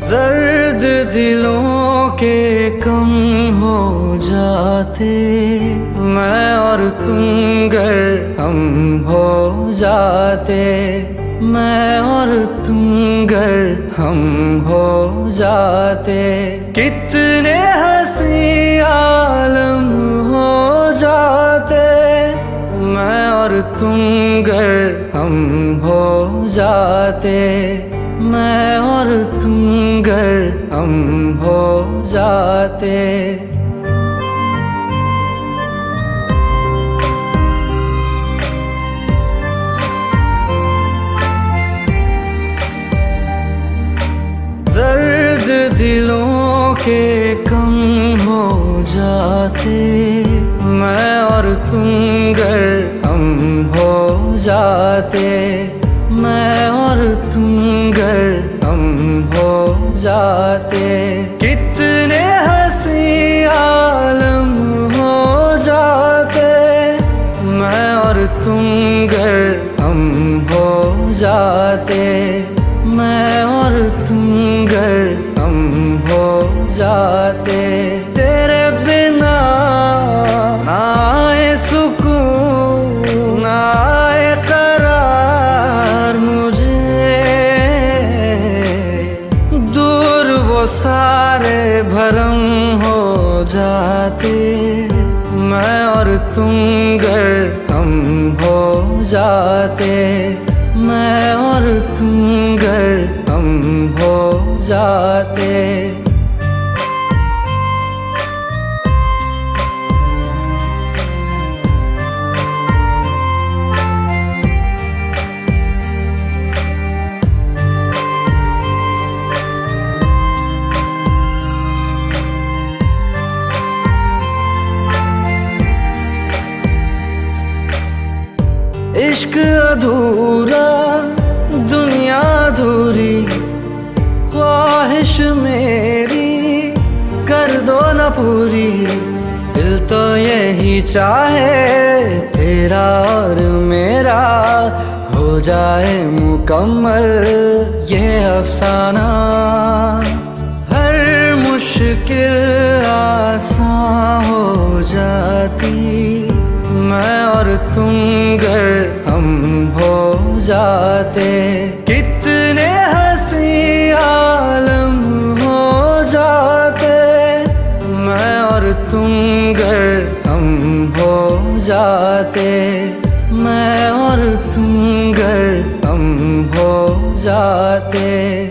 दर्द दिलों के कम हो जाते, मैं और तुम गर हम हो जाते, मैं और तुम गर हम हो जाते। कितने हंसी आलम हो जाते, मैं और तुम गर हम हो जाते, मैं और तुम गर हम हो जाते। दर्द दिलों के कम हो जाते, मैं और तुम गर हम हो जाते, मैं और तुम गर हम हो जाते। कितने हंसी आलम हो जाते, मैं और तुम गर हम हो जाते, मैं और तुम गर हम हो जाते। तेरे बिना ना आए सुकून, ना आए करार मुझे, दूर वो सारे भरम हो जाते, मैं और तुम गर हम हो जाते, मैं और तुम गर हम हो जाते। इश्क अधूरा दुनिया अधूरी, ख्वाहिश मेरी कर दो न पूरी। दिल तो यही चाहे तेरा और मेरा हो जाए मुकम्मल ये अफसाना। हर मुश्किल आसान हो जाती, मैं और तुम गर हम हो जाते। कितने हंसी आलम हो जाते, मैं और तुम गर हम हो जाते, मैं और तुम गर हम हो जाते।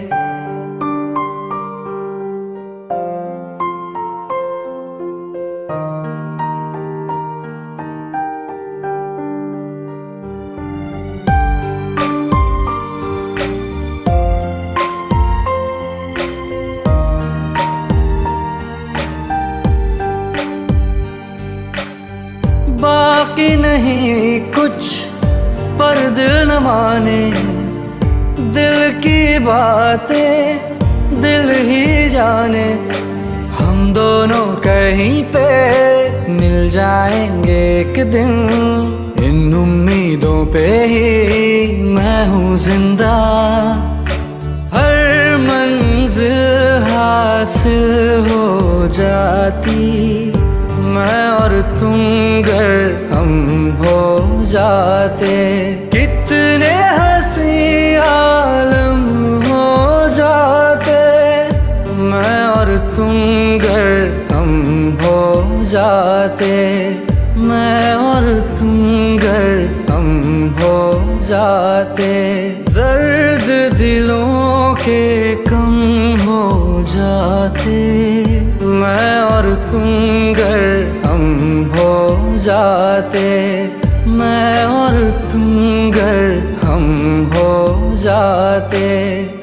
बाकी नहीं कुछ पर दिल न माने, दिल की बातें दिल ही जाने। हम दोनों कहीं पे मिल जाएंगे एक दिन, इन उम्मीदों पे ही मैं हूँ जिंदा। हर मंजिल हासिल हो जाती, मैं और तुम गर हम हो जाते। कितने हंसी आलम हो जाते, मैं और तुम गर हम हो जाते, मैं और तुम गर हम हो जाते। दर्द दिलों के कम हो जाते, मैं और तुम गर हम हो जाते, मैं और तुम गर हम हो जाते।